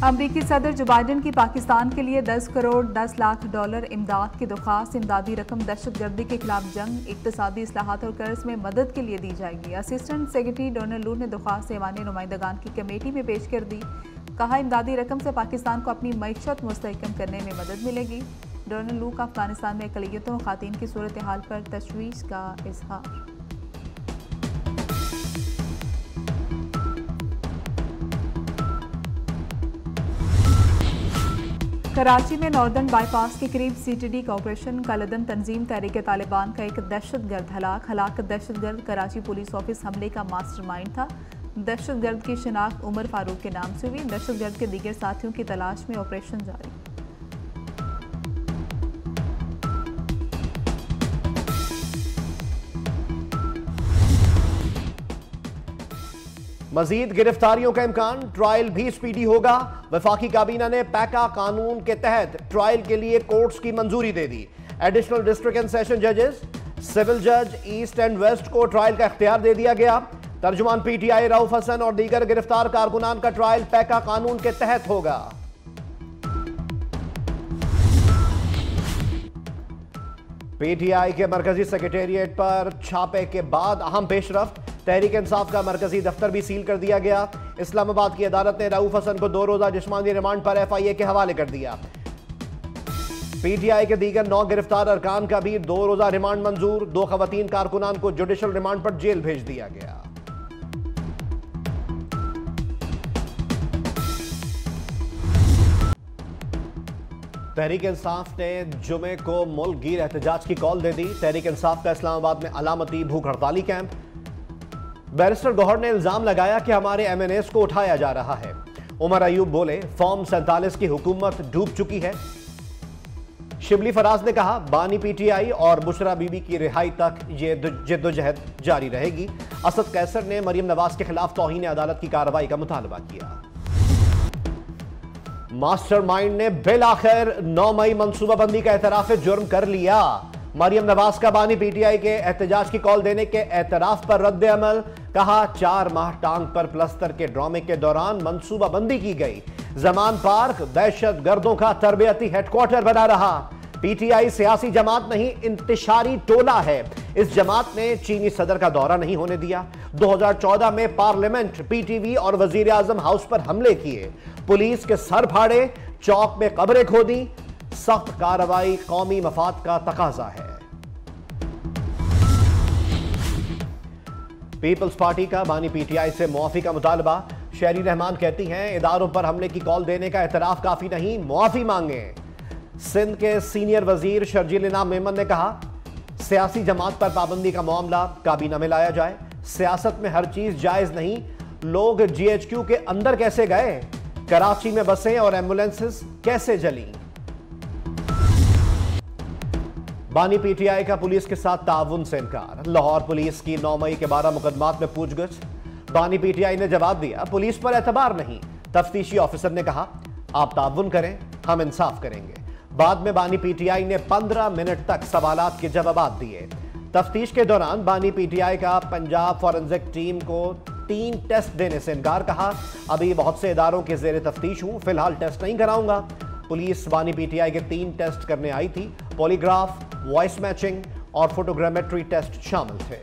अमरीकी सदर जो बाइडन की पाकिस्तान के लिए 10 करोड़ 10 लाख डॉलर इमदाद की दरख्वास्त। इमदादी रकम दहशतगर्दी के खिलाफ जंग, इक्तसादी इस्लाहात और कर्ज में मदद के लिए दी जाएगी। असिस्टेंट सेक्रेटरी डोनाल्ड लू ने दरख्वास्त ऐवान नुमाइंदगान की कमेटी में पेश कर दी। कहा, इमदादी रकम से पाकिस्तान को अपनी मईशत मुस्तहकम करने में मदद मिलेगी। डोनाल्ड लू का अफगानिस्तान में अक़लियतों और ख़वातीन की सूरत हाल पर तशवीश का इजहार। कराची में नॉर्दर्न बाईपास के करीब सीटीडी का ऑपरेशन। कलदम तंजीम तहरीक तालिबान का एक दहशतगर्द हलाक दहशतगर्द कराची पुलिस ऑफिस हमले का मास्टरमाइंड था। दहशतगर्द की शिनाख्त उमर फारूक के नाम से हुई। दहशतगर्द के दीगर साथियों की तलाश में ऑपरेशन जारी। मजीद गिरफ्तारियों का इम्कान, ट्रायल भी स्पीडी होगा। वफाकी काबीना ने पैका कानून के तहत ट्रायल के लिए कोर्ट्स की मंजूरी दे दी। एडिशनल डिस्ट्रिक्ट एंड सेशन जजेस, सिविल जज ईस्ट एंड वेस्ट को ट्रायल का इख्तियार दे दिया गया। तर्जुमान पीटीआई रऊफ हसन और दीगर गिरफ्तार कारकुनान का ट्रायल पैका कानून के तहत होगा। पीटीआई के मरकजी सेक्रेटेरिएट पर छापे के बाद अहम पेशरफ्त, तहरीक इंसाफ का मरकजी दफ्तर भी सील कर दिया गया। इस्लामाबाद की अदालत ने रऊफ हसन को 2 रोजा जिस्मानी रिमांड पर एफआईए के हवाले कर दिया। पीटीआई के दीगर 9 गिरफ्तार अरकान का भी 2 रोजा रिमांड मंजूर। 2 खवातीन कारकुनान को जुडिशल रिमांड पर जेल भेज दिया गया। तहरीक इंसाफ ने जुमे को मुल्क गिर एहतजाज की कॉल दे दी। तहरीक इंसाफ का इस्लामाबाद में अलामती भूख हड़ताली कैंप। बैरिस्टर गौहर ने इल्जाम लगाया कि हमारे एमएनएस को उठाया जा रहा है। उमर अयूब बोले, फॉर्म 47 की हुकूमत डूब चुकी है। शिबली फराज ने कहा, बानी पीटीआई और बुशरा बीबी की रिहाई तक ये जद्दोजहद जारी रहेगी। असद कैसर ने मरियम नवाज के खिलाफ तौहीन अदालत की कार्रवाई का मुतालबा किया। मास्टरमाइंड ने बिल आखिर 9 मई मंसूबाबंदी का एतराफ जुर्म कर लिया। मरियम नवाज का बानी पीटीआई के एहतजाज की कॉल देने के एतराफ पर रद्द अमल। कहा, 4 माह टांग पर प्लस्तर के ड्रामे के दौरान मंसूबाबंदी की गई। जमान पार्क दहशत गर्दों का तरबियती हेडक्वार्टर बना रहा। पीटीआई सियासी जमात नहीं, इंतशारी टोला है। इस जमात ने चीनी सदर का दौरा नहीं होने दिया। 2014 में पार्लियामेंट, पीटीवी और वजीर आजम हाउस पर हमले किए। पुलिस के सर फाड़े, चौक में कब्रें खोदी। सख्त कार्रवाई कौमी मफाद का तकाजा है। पीपल्स पार्टी का बानी पीटीआई से मुआफी का मुतालबा। शहरी रहमान कहती हैं, इदारों पर हमले की कॉल देने का एतराफ काफी नहीं, मुआफी मांगे। सिंध के सीनियर वजीर शर्जील इनाम मेमन ने कहा, सियासी जमात पर पाबंदी का मामला काबीना में लाया जाए। सियासत में हर चीज जायज नहीं। लोग जीएचक्यू के अंदर कैसे गए? कराची में बसें और एम्बुलेंसेस कैसे जली? बानी पीटीआई का पुलिस के साथ ताउन से इनकार। लाहौर पुलिस की 9 मई के 12 मुकदमात में पूछगछ। बानी पीटीआई ने जवाब दिया, पुलिस पर एतबार नहीं। तफ्तीशी ऑफिसर ने कहा, आप ताउन करें, हम इंसाफ करेंगे। बाद में बानी पीटीआई ने 15 मिनट तक सवालात के जवाब दिए। तफ्तीश के दौरान बानी पीटीआई का पंजाब फॉरेंसिक टीम को 3 टेस्ट देने से इनकार। कहा, अभी बहुत से इदारों के जेर तफ्तीश हूं, फिलहाल टेस्ट नहीं कराऊंगा। पुलिस बानी पीटीआई के 3 टेस्ट करने आई थी। पॉलीग्राफ, वॉइस मैचिंग और फोटोग्रामेट्री टेस्ट शामिल थे।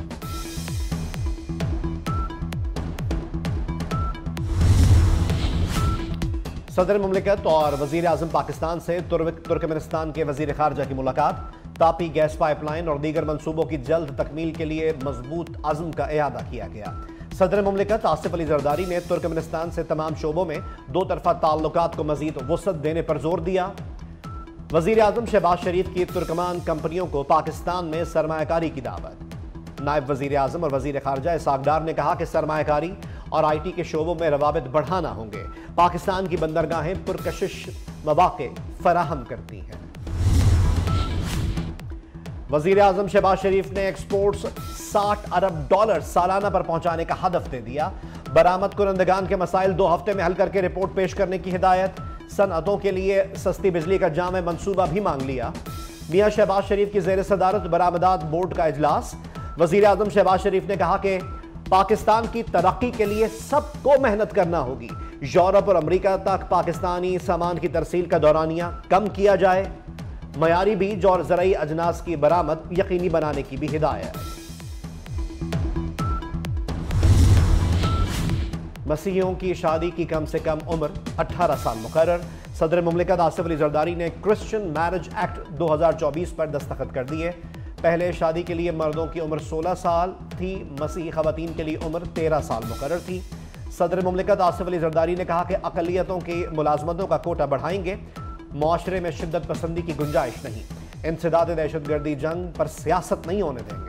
सदर मुमलिकत और वजीर आजम पाकिस्तान से तुर्कमेनिस्तान के वजीर खारजा की मुलाकात। तापी गैस पाइपलाइन और दीगर मंसूबों की जल्द तकमील के लिए मजबूत अज़्म का इयादा किया गया। सदर मुमलिकत आसिफ अली जरदारी ने तुर्कमेनिस्तान से तमाम शोबों में 2 तरफा ताल्लुकात को मजीद वसअत देने पर जोर दिया। वजीर आजम शहबाज शरीफ की तुर्कमान कंपनियों को पाकिस्तान में सरमायाकारी की दावत। नायब वजीर आजम और वजीर खारजा इसहाक डार ने कहा कि सरमायाकारी और आईटी के शोबों में रवाबित बढ़ाना होंगे। पाकिस्तान की बंदरगाहें पुरकशिश मौके फराहम करती हैं। वजीर आजम शहबाज शरीफ ने एक्सपोर्ट्स $60 अरब सालाना पर पहुंचाने का हदफ दे दिया। बरामद कुनंदगान के मसाइल 2 हफ्ते में हल करके रिपोर्ट पेश करने की हिदायत। सनअतों के लिए सस्ती बिजली का जामे मंसूबा भी मांग लिया। मियां शहबाज शरीफ की जेर सदारत बरामदात बोर्ड का इजलास। वजीर आजम शहबाज शरीफ ने कहा कि पाकिस्तान की तरक्की के लिए सबको मेहनत करना होगी। यूरोप और अमेरिका तक पाकिस्तानी सामान की तरसील का दौरानिया कम किया जाए। मयारी बीज और ज़राई अजनास की बरामद यकीनी बनाने की भी हिदायत। मसीहियों की शादी की कम से कम उम्र 18 साल मुकर्रर। सदर मुमलिकत आसिफ अली जरदारी ने क्रिश्चियन मैरिज एक्ट 2024 पर दस्तखत कर दिए। पहले शादी के लिए मर्दों की उम्र 16 साल थी, मसीही खवातीन के लिए उम्र 13 साल मुकर्रर थी। सदर मुमलिकत आसिफ अली जरदारी ने कहा कि अक़लियतों की मुलाजमतों का कोटा बढ़ाएंगे, मुआशरे में शिद्दत पसंदी की गुंजाइश नहीं, इंसदाद दहशतगर्दी जंग पर सियासत नहीं होने देंगे।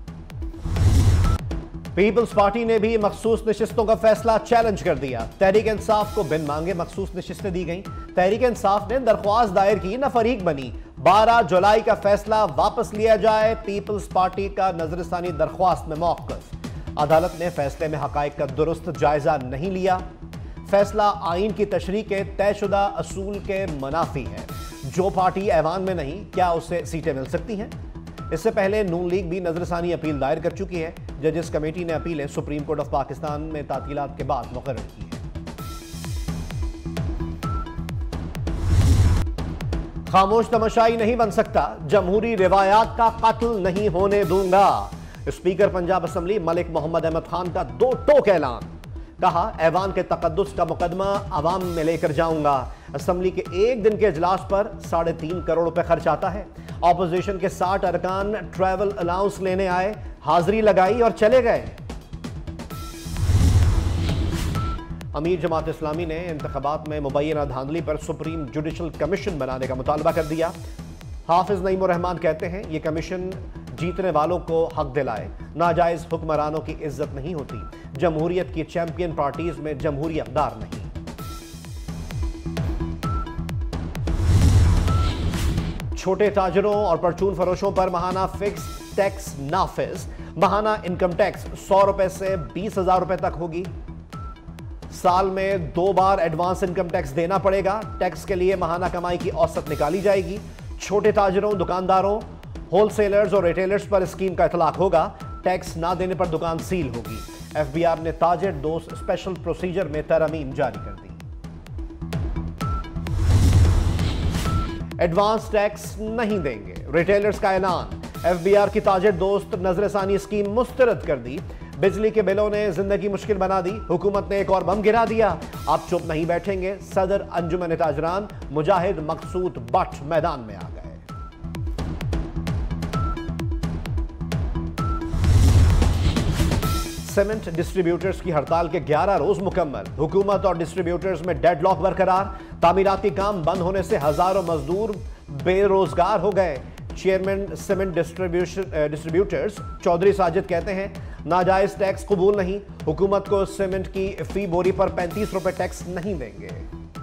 पीपल्स पार्टी ने भी मखसूस नशिस्तों का फैसला चैलेंज कर दिया। तहरीक इंसाफ को बिन मांगे मखसूस नशिस्तें दी गईं। तहरीक इंसाफ ने दरख्वास्त दायर की, न फरीक बनी। 12 जुलाई का फैसला वापस लिया जाए। पीपल्स पार्टी का नजरसानी दरख्वास्त में मौक़िफ़। अदालत ने फैसले में हकायक का दुरुस्त जायजा नहीं लिया। फैसला आइन की तशरीह के तयशुदा असूल के मुनाफी है। जो पार्टी ऐवान में नहीं, क्या उसे सीटें मिल सकती हैं? इससे पहले नून लीग भी नजरसानी अपील दायर कर चुकी है। जजेस कमेटी ने अपीलें सुप्रीम कोर्ट ऑफ पाकिस्तान में तातीलात के बाद मुकर्रर की है। खामोश तमाशाई नहीं बन सकता, जमहूरी रिवायात का कत्ल नहीं होने दूंगा। स्पीकर पंजाब असेंबली मलिक मोहम्मद अहमद खान का दो टोक ऐलान। कहा, ऐवान के तकद्दुस का मुकदमा अवाम में लेकर जाऊंगा। असेंबली के एक दिन के इजलास पर 3.5 करोड़ रुपए खर्च आता है। ऑपोजिशन के 60 अरकान ट्रैवल अलाउंस लेने आए, हाजिरी लगाई और चले गए। अमीर जमात इस्लामी ने इंतखाबात में मुबैना धांधली पर सुप्रीम जुडिशल कमीशन बनाने का मुतालबा कर दिया। हाफिज नईमुर रहमान कहते हैं, यह कमीशन जीतने वालों को हक दिलाए, नाजायज हुक्मरानों की इज्जत नहीं होती। जमहूरियत की चैंपियन पार्टीज में जमहूरी अक़दार नहीं। छोटे ताजरों और परचून फरोशों पर महाना फिक्स टैक्स नाफिज। महाना इनकम टैक्स 100 रुपए से 20,000 रुपए तक होगी। साल में 2 बार एडवांस इनकम टैक्स देना पड़ेगा। टैक्स के लिए महाना कमाई की औसत निकाली जाएगी। छोटे ताजरों, दुकानदारों, होलसेलर्स और रिटेलर्स पर स्कीम का इतलाक होगा। टैक्स ना देने पर दुकान सील होगी। एफबीआर ने ताजिर दोस्त स्पेशल प्रोसीजर में तरमीम जारी कर दी। एडवांस टैक्स नहीं देंगे, रिटेलर्स का ऐलान। एफबीआर की ताजिर दोस्त नजरसानी स्कीम मुस्तरद कर दी। बिजली के बिलों ने जिंदगी मुश्किल बना दी। हुकूमत ने एक और बम गिरा दिया। आप चुप नहीं बैठेंगे। सदर अंजुमन ताजरान मुजाहिद मकसूद बट मैदान में आ गए। सीमेंट डिस्ट्रीब्यूटर्स की हड़ताल के 11 रोज मुकम्मल। हुकूमत और डिस्ट्रीब्यूटर्स में डेडलॉक बरकरार। तामीराती काम बंद होने से हजारों मजदूर बेरोजगार हो गए। Chairman cement distributors Chaudhry Sajid कहते हैं, नाजायज टैक्स कबूल नहीं। हुकूमत को सीमेंट की फी बोरी पर 35 रुपए टैक्स नहीं देंगे।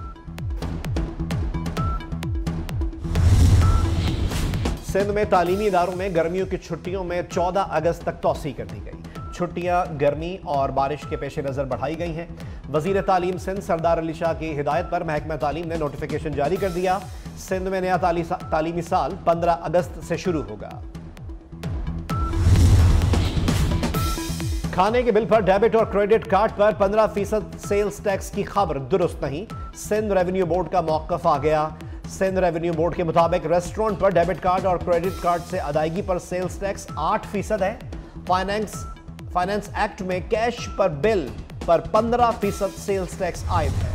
सिंध में तालीमी इदारों में गर्मियों की छुट्टियों में 14 अगस्त तक तौसी कर दी गई। छुट्टियां गर्मी और बारिश के पेश नजर बढ़ाई गई हैं। वजीर तालीम सिंध सरदार अली शाह की हिदायत पर महकमा तालीम ने नोटिफिकेशन जारी कर दिया। सिंध में नया तालीमी साल 15 अगस्त से शुरू होगा। खाने के बिल पर डेबिट और क्रेडिट कार्ड पर 15% सेल्स टैक्स की खबर दुरुस्त नहीं। सिंध रेवेन्यू बोर्ड का मौक़िफ़ आ गया। सिंध रेवेन्यू बोर्ड के मुताबिक रेस्टोरेंट पर डेबिट कार्ड और क्रेडिट कार्ड से अदायगी पर सेल्स टैक्स 8% है। फाइनेंस एक्ट में कैश पर बिल पर 15% सेल्स टैक्स आयद है।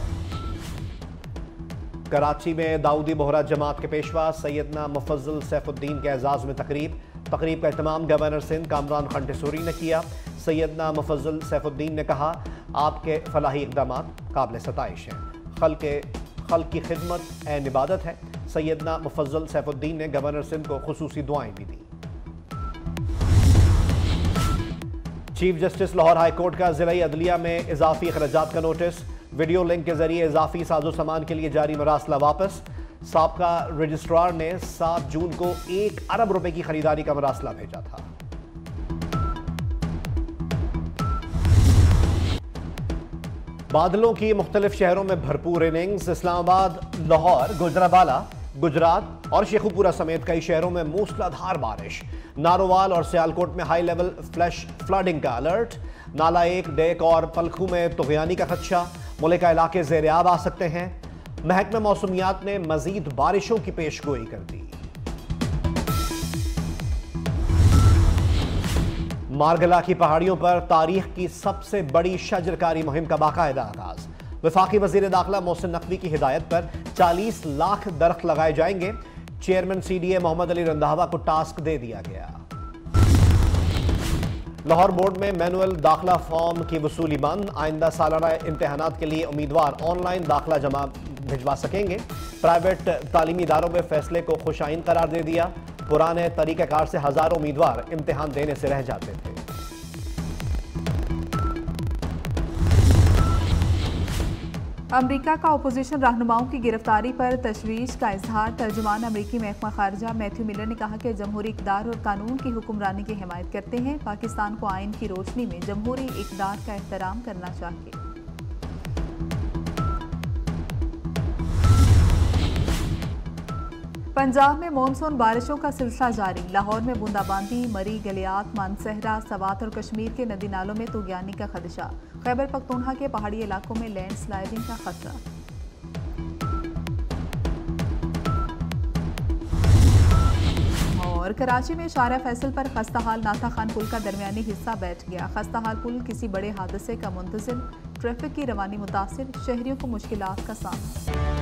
कराची में दाऊदी बोहरा जमात के पेशवा सैयदना मुफज्जल सैफुद्दीन के एजाज में तकरीब का एहतमाम गवर्नर सिंध कामरान खान टिसूरी ने किया। सैयदना मुफज्जल सैफुद्दीन ने कहा, आपके फलाही इक़दामात काबिल सताइश हैं। खल्क़ की खिदमत ऐन इबादत है। सैयदना मुफज्जल सैफुद्दीन ने गवर्नर सिंध को खुसूसी दुआएं भी दी। Chief justice Lahore high court का ज़िला अदलिया में इजाफी अखराजात का नोटिस। वीडियो लिंक के जरिए इजाफी साजो सामान के लिए जारी मरासला वापस। साबका रजिस्ट्रार ने 7 जून को 1 अरब रुपए की खरीदारी का मरासला भेजा था। बादलों की मुख्तलिफ शहरों में भरपूर इनिंग्स। इस्लामाबाद, लाहौर, गुजरांवाला, गुजरात और शेखुपुरा समेत कई शहरों में मूसलाधार बारिश। नारोवाल और सियालकोट में हाई लेवल फ्लैश फ्लडिंग का अलर्ट। नाला 1, डेक और पलखू में तुगयानी का खदशा, मुल्का इलाके ज़ेर-ए-आब आ सकते हैं। महकमा मौसमियात ने मजीद बारिशों की पेशगोई कर दी। मारगला की पहाड़ियों पर तारीख की सबसे बड़ी शजरकारी मुहिम का बाकायदा आगाज। वफाकी वजीर दाखिला मोहसिन नकवी की हिदायत पर 40 लाख दरख्त लगाए जाएंगे। चेयरमैन CDA मोहम्मद अली रंधावा को टास्क दे दिया गया। लाहौर बोर्ड में मैनुअल दाखिला फॉर्म की वसूली बंद। आइंदा सालाना इम्तहानात के लिए उम्मीदवार ऑनलाइन दाखिला जमा भिजवा सकेंगे। प्राइवेट तालीमी इदारों में फैसले को खुशाइन करार दे दिया। पुराने तरीक़ाकार से हजारों उम्मीदवार इम्तिहान देने से रह जाते थे। अमेरिका का अपोजिशन रहनुमाओं की गिरफ्तारी पर तशवीश का इजहार। तर्जुमान अमेरिकी महकमा खारजा मैथ्यू मिलर ने कहा कि जमहूरी इक़्तिदार और कानून की हुक्मरानी की हिमायत करते हैं। पाकिस्तान को आइन की रोशनी में जमहूरी इक़्तिदार का एहतराम करना चाहिए। पंजाब में मानसून बारिशों का सिलसिला जारी। लाहौर में बूंदाबांदी, मरी, गलियात, मानसहरा, सवात और कश्मीर के नदी नालों में तुगयानी का खदशा। खैबर पख्तूनख्वा के पहाड़ी इलाकों में लैंडस्लाइडिंग का खतरा। और कराची में शारा फैसल पर खस्ताहाल नाथा खान पुल का दरमियानी हिस्सा बैठ गया। खस्ताहाल पुल किसी बड़े हादसे का मुंतज़िर, ट्रैफिक की रवानी मुतासिर, शहरियों को मुश्किलात का सामना।